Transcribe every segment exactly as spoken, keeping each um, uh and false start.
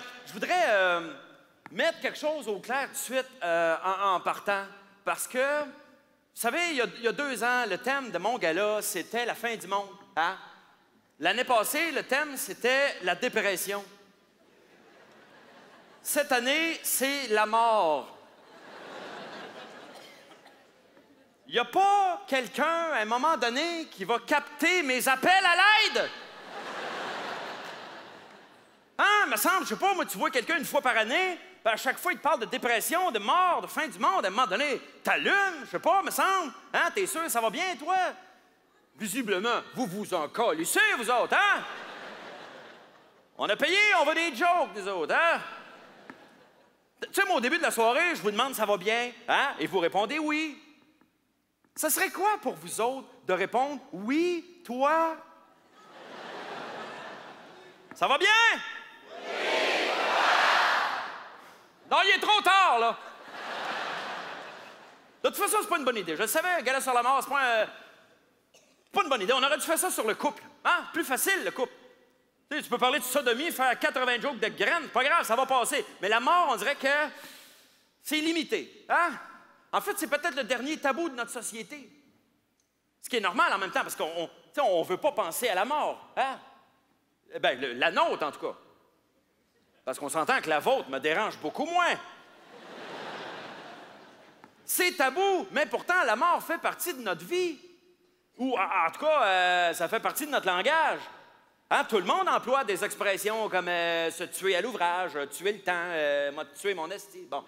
je voudrais euh, mettre quelque chose au clair tout de suite euh, en, en partant. Parce que, vous savez, il y, a, il y a deux ans, le thème de mon gala, c'était la fin du monde. Hein? L'année passée, le thème, c'était la dépression. Cette année, c'est la mort. Il n'y a pas quelqu'un, à un moment donné, qui va capter mes appels à l'aide? Hein, me semble, je sais pas, moi, tu vois quelqu'un une fois par année, puis à chaque fois, il te parle de dépression, de mort, de fin du monde. À un moment donné, t'allumes, je sais pas, me semble. Hein, t'es sûr, ça va bien, toi? Visiblement, vous vous en calissez, vous autres, hein? On a payé, on veut des jokes, nous autres, hein? Tu sais, moi, au début de la soirée, je vous demande ça va bien, hein? Et vous répondez oui. Ça serait quoi pour vous autres de répondre oui, toi? Ça va bien? Oui, toi! Non, il est trop tard, là. De toute façon, c'est pas une bonne idée. Je le savais, un gala sur la mort, c'est pas, un... pas une bonne idée. On aurait dû faire ça sur le couple. Hein? Plus facile, le couple. Tu sais, tu peux parler de sodomie, faire quatre-vingts jokes de graines, pas grave, ça va passer. Mais la mort, on dirait que c'est limité. Hein? En fait, c'est peut-être le dernier tabou de notre société. Ce qui est normal en même temps, parce qu'on ne veut pas penser à la mort. Hein? Bien, le, la nôtre, en tout cas. Parce qu'on s'entend que la vôtre me dérange beaucoup moins. C'est tabou, mais pourtant, la mort fait partie de notre vie. Ou, en, en tout cas, euh, ça fait partie de notre langage. Hein? Tout le monde emploie des expressions comme euh, se tuer à l'ouvrage, tuer le temps, euh, m'a tué mon esti. Bon.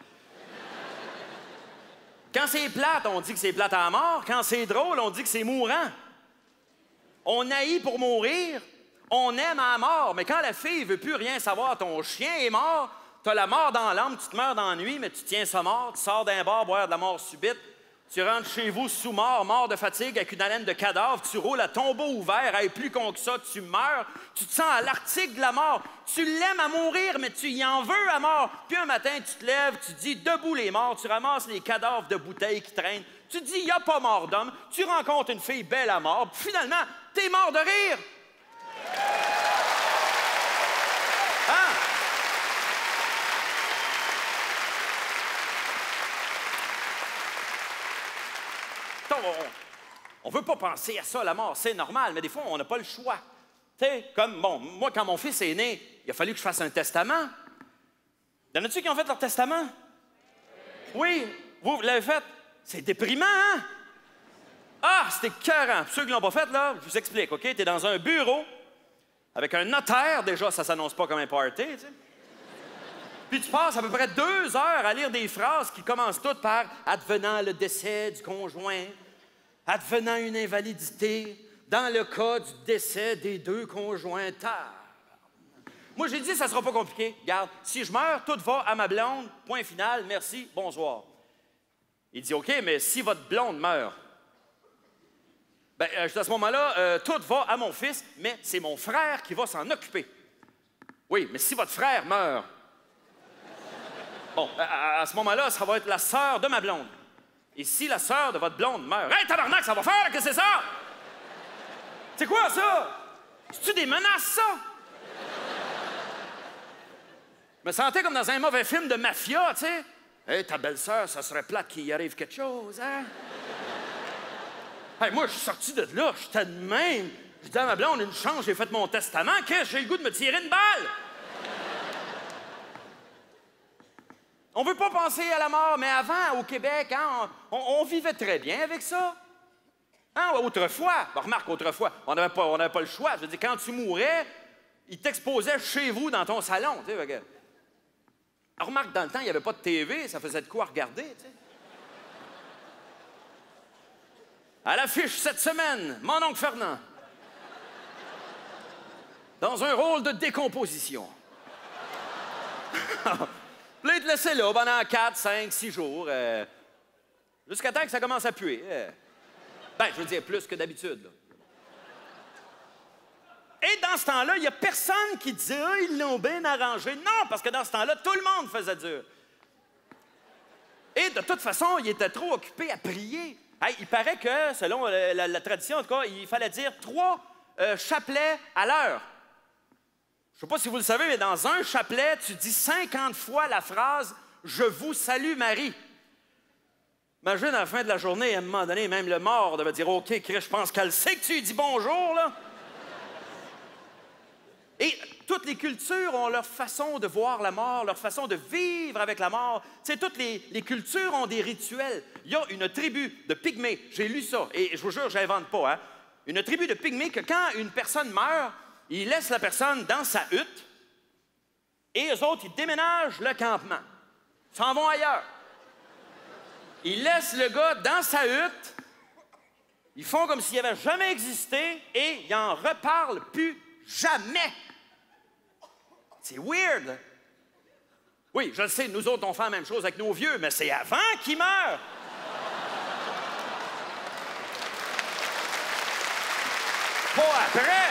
Quand c'est plate, on dit que c'est plate à mort. Quand c'est drôle, on dit que c'est mourant. On haït pour mourir, on aime à mort. Mais quand la fille veut plus rien savoir, ton chien est mort, t'as la mort dans l'âme, tu te meurs d'ennui, mais tu tiens ça mort, tu sors d'un bar boire de la mort subite, tu rentres chez vous sous mort, mort de fatigue avec une haleine de cadavre, tu roules à tombeau ouvert, et plus con que ça, tu meurs, tu te sens à l'arctique de la mort, tu l'aimes à mourir, mais tu y en veux à mort. Puis un matin, tu te lèves, tu dis « Debout les morts », tu ramasses les cadavres de bouteilles qui traînent, tu te dis « Il n'y a pas mort d'homme », tu rencontres une fille belle à mort, puis finalement, t'es mort de rire. Hein? On ne veut pas penser à ça, la mort, c'est normal, mais des fois, on n'a pas le choix. Tu sais, comme, bon, moi, quand mon fils est né, il a fallu que je fasse un testament. Y en a-tu qui ont fait leur testament? Oui, vous, vous l'avez fait. C'est déprimant, hein? Ah, c'était écœurant. Ceux qui ne l'ont pas fait, là, je vous explique, OK? Tu es dans un bureau avec un notaire, déjà, ça s'annonce pas comme un party, tu sais. Puis tu passes à peu près deux heures à lire des phrases qui commencent toutes par « advenant le décès du conjoint », « advenant une invalidité », dans le cas du décès des deux conjoints. Moi, j'ai dit, ça sera pas compliqué. Regarde, si je meurs, tout va à ma blonde, point final, merci, bonsoir. Il dit, OK, mais si votre blonde meurt, ben, euh, à ce moment-là, euh, tout va à mon fils, mais c'est mon frère qui va s'en occuper. Oui, mais si votre frère meurt, bon, à, à ce moment-là, ça va être la sœur de ma blonde. Et si la sœur de votre blonde meurt, hey, tabarnak, ça va faire, que c'est ça? C'est quoi, ça? C'est-tu des menaces, ça? Je me sentais comme dans un mauvais film de mafia, tu sais. Hey, ta belle-sœur, ça serait plate qu'il y arrive quelque chose, hein? Hey, moi, je suis sorti de là, j'étais de même. Je dis à ma blonde, une chance, j'ai fait mon testament, qu'est-ce que j'ai le goût de me tirer une balle? On veut pas penser à la mort, mais avant, au Québec, hein, on, on, on vivait très bien avec ça. Hein, autrefois, ben, remarque, autrefois, on n'avait pas, on n'avait pas le choix. Je veux dire, quand tu mourais, ils t'exposaient chez vous, dans ton salon, tu sais. Remarque, dans le temps, il n'y avait pas de T V, ça faisait de quoi regarder, tu sais. À l'affiche cette semaine, mon oncle Fernand. Dans un rôle de décomposition. Là, il te laissait là pendant quatre, cinq, six jours, euh, jusqu'à temps que ça commence à puer. Euh. Ben, je veux dire, plus que d'habitude. Et dans ce temps-là, il n'y a personne qui disait « Ah, ils l'ont bien arrangé ». Non, parce que dans ce temps-là, tout le monde faisait dur. Et de toute façon, il était trop occupé à prier. Hey, il paraît que, selon la, la, la tradition, en tout cas, il fallait dire trois euh, chapelets à l'heure. Je ne sais pas si vous le savez, mais dans un chapelet, tu dis cinquante fois la phrase « Je vous salue Marie ». Imagine, à la fin de la journée, à un moment donné, même le mort devait dire « OK, Chris, je pense qu'elle sait que tu lui dis bonjour, là. » Et toutes les cultures ont leur façon de voir la mort, leur façon de vivre avec la mort. Tu sais, toutes les, les cultures ont des rituels. Il y a une tribu de Pygmées, j'ai lu ça, et je vous jure, je n'invente pas, hein? Une tribu de Pygmées que quand une personne meurt, ils laissent la personne dans sa hutte, et eux autres, ils déménagent le campement. Ils s'en vont ailleurs. Ils laissent le gars dans sa hutte, ils font comme s'il n'avait jamais existé, et ils n'en reparlent plus jamais. C'est weird. Oui, je le sais, nous autres, on fait la même chose avec nos vieux, mais c'est avant qu'ils meurent. Pas après.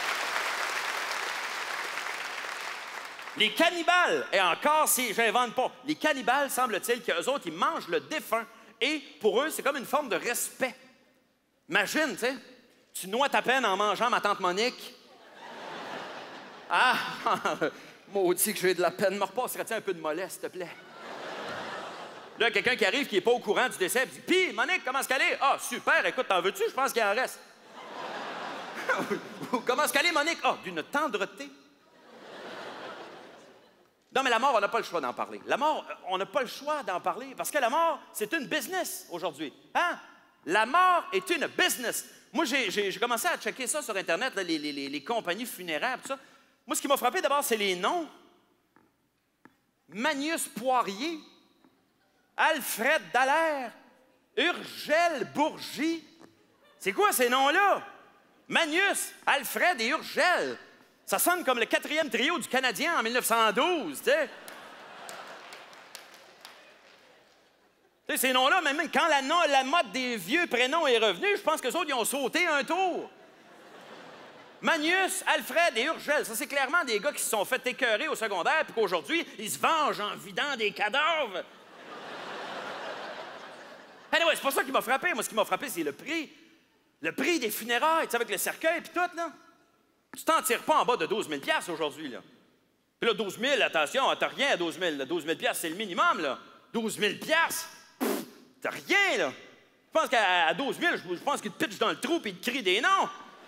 Les cannibales, et encore, si j'invente pas, les cannibales, semble-t-il, qu'eux autres, ils mangent le défunt, et pour eux, c'est comme une forme de respect. Imagine, tu sais, tu noies ta peine en mangeant ma tante Monique. Ah, maudit que j'ai de la peine. Me repasserais-tu un peu de mollet, s'il te plaît? Là, quelqu'un qui arrive qui n'est pas au courant du décès, puis dit « Pis, Monique, comment est-ce qu'elle est? »« Ah, super, écoute, t'en veux-tu? Je pense qu'il en reste. »« Comment est-ce qu'elle est, Monique? »« Ah, d'une tendreté. » Non, mais la mort, on n'a pas le choix d'en parler. La mort, on n'a pas le choix d'en parler, parce que la mort, c'est une business aujourd'hui. Hein? La mort est une business. Moi, j'ai commencé à checker ça sur Internet, là, les, les, les compagnies funéraires, tout ça. Moi, ce qui m'a frappé d'abord, c'est les noms. Magnus Poirier, Alfred Dallaire, Urgel Bourgie. C'est quoi ces noms-là? Magnus, Alfred et Urgel. Ça sonne comme le quatrième trio du Canadien en mille neuf cent douze, tu sais. Tu sais, ces noms-là, même quand la, la mode des vieux prénoms est revenue, je pense qu'eux autres, ils ont sauté un tour. Magnus, Alfred et Urgel, ça, c'est clairement des gars qui se sont fait écœurer au secondaire puis qu'aujourd'hui, ils se vengent en vidant des cadavres. Anyway, c'est pas ça qui m'a frappé. Moi, ce qui m'a frappé, c'est le prix. Le prix des funérailles, tu sais, avec le cercueil puis tout, là. Tu t'en tires pas en bas de douze mille aujourd'hui, là. Puis là, douze mille, attention, t'as rien à douze mille. douze mille c'est le minimum, là. douze mille t'as rien, là. Je pense qu'à douze mille, je pense qu'ils te pitchent dans le trou puis ils te crient des noms.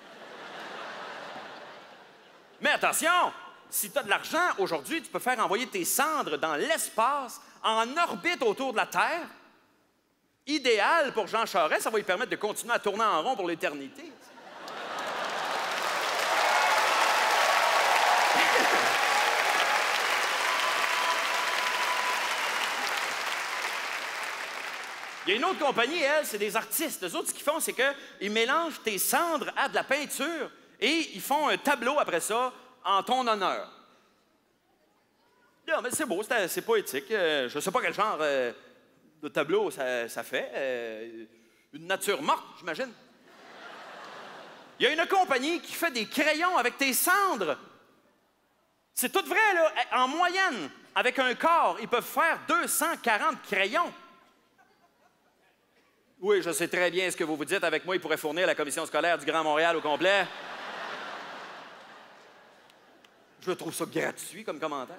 Mais attention, si tu as de l'argent, aujourd'hui, tu peux faire envoyer tes cendres dans l'espace, en orbite autour de la Terre. Idéal pour Jean Charest, ça va lui permettre de continuer à tourner en rond pour l'éternité. Il y a une autre compagnie, elle, c'est des artistes. Les autres, ce qu'ils font, c'est qu'ils mélangent tes cendres à de la peinture et ils font un tableau après ça en ton honneur. Non, mais c'est beau, c'est poétique. Euh, je ne sais pas quel genre euh, de tableau ça, ça fait. Euh, une nature morte, j'imagine. Il y a une compagnie qui fait des crayons avec tes cendres. C'est tout vrai, là. En moyenne, avec un corps, ils peuvent faire deux cent quarante crayons. Oui, je sais très bien ce que vous vous dites. Avec moi, il pourrait fournir la commission scolaire du Grand Montréal au complet. Je trouve ça gratuit comme commentaire.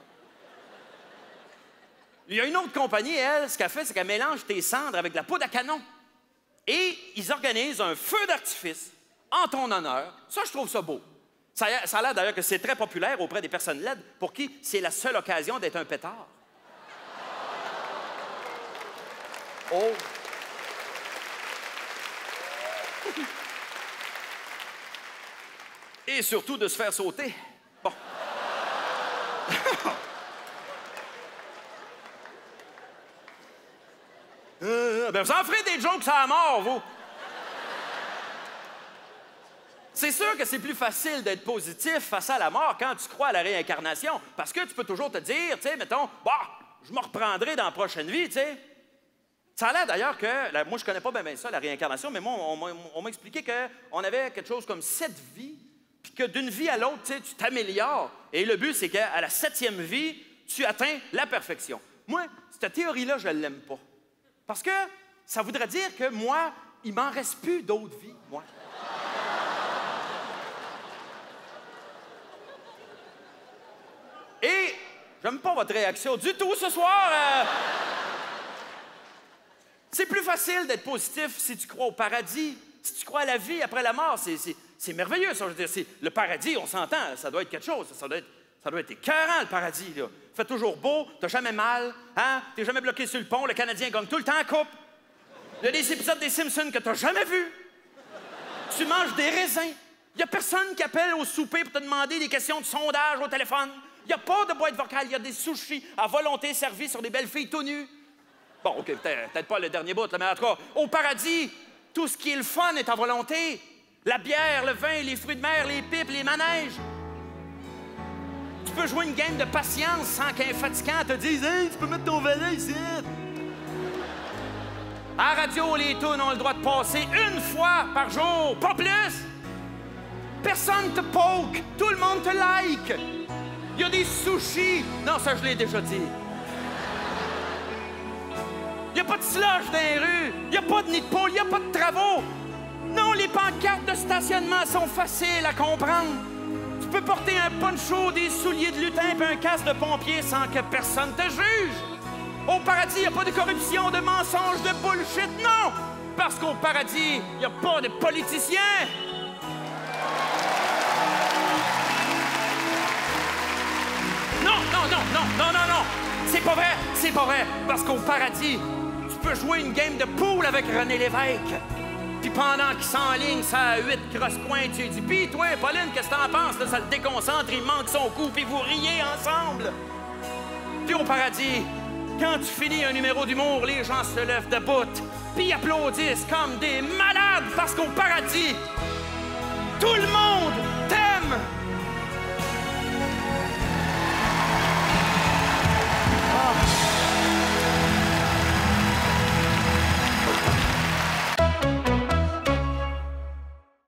Il y a une autre compagnie, elle, ce qu'elle fait, c'est qu'elle mélange tes cendres avec de la poudre à canon. Et ils organisent un feu d'artifice en ton honneur. Ça, je trouve ça beau. Ça a, ça a l'air d'ailleurs que c'est très populaire auprès des personnes laides pour qui c'est la seule occasion d'être un pétard. Oh! Et surtout de se faire sauter. Bon. euh, ben vous en ferez des jokes à la mort, vous. C'est sûr que c'est plus facile d'être positif face à la mort quand tu crois à la réincarnation. Parce que tu peux toujours te dire, tu sais, mettons, bah, je me reprendrai dans la prochaine vie, tu sais. Ça a l'air d'ailleurs que, là, moi je connais pas bien, bien ça, la réincarnation, mais moi, on, on m'a expliqué qu'on avait quelque chose comme sept vies, puis que d'une vie à l'autre, tu sais, tu t'améliores. Et le but, c'est qu'à la septième vie, tu atteins la perfection. Moi, cette théorie-là, je ne l'aime pas. Parce que ça voudrait dire que moi, il m'en reste plus d'autres vies, moi. J'aime pas votre réaction du tout ce soir. Euh... C'est plus facile d'être positif si tu crois au paradis. Si tu crois à la vie après la mort, c'est merveilleux, ça. Je veux dire, le paradis, on s'entend, ça doit être quelque chose. Ça doit être, ça doit être écœurant, le paradis, là. Il fait toujours beau, t'as jamais mal, hein? T'es jamais bloqué sur le pont, le Canadien gagne tout le temps en coupe. Il y a des épisodes des Simpsons que t'as jamais vus. Tu manges des raisins. Il n'y a personne qui appelle au souper pour te demander des questions de sondage au téléphone. Il n'y a pas de boîte vocale, il y a des sushis à volonté servis sur des belles filles tout nues. Bon, OK, peut-être peut pas le dernier bout, là, mais en tout cas, au paradis, tout ce qui est le fun est à volonté. La bière, le vin, les fruits de mer, les pipes, les manèges. Tu peux jouer une game de patience sans qu'un fatigant te dise « Hey, tu peux mettre ton valet ici! » À la radio, les tunes ont le droit de passer une fois par jour, pas plus! Personne te poke, tout le monde te like. Il y a des sushis. Non, ça, je l'ai déjà dit. Il n'y a pas de slush dans les rues. Il n'y a pas de nid de poule. Il n'y a pas de travaux. Non, les pancartes de stationnement sont faciles à comprendre. Tu peux porter un poncho, des souliers de lutin et un casque de pompier sans que personne te juge. Au paradis, il n'y a pas de corruption, de mensonges, de bullshit. Non! Parce qu'au paradis, il n'y a pas de politiciens. Non, non, non, non, non, non, non! C'est pas vrai, c'est pas vrai! Parce qu'au paradis, tu peux jouer une game de poule avec René Lévesque. Puis pendant qu'il s'enligne, ça a huit crosse-coins, tu lui dis « Pis toi, Pauline, qu'est-ce que t'en penses? Là, ça le déconcentre, il manque son coup, puis vous riez ensemble! » Puis au paradis, quand tu finis un numéro d'humour, les gens se lèvent debout, puis applaudissent comme des malades, parce qu'au paradis, tout le monde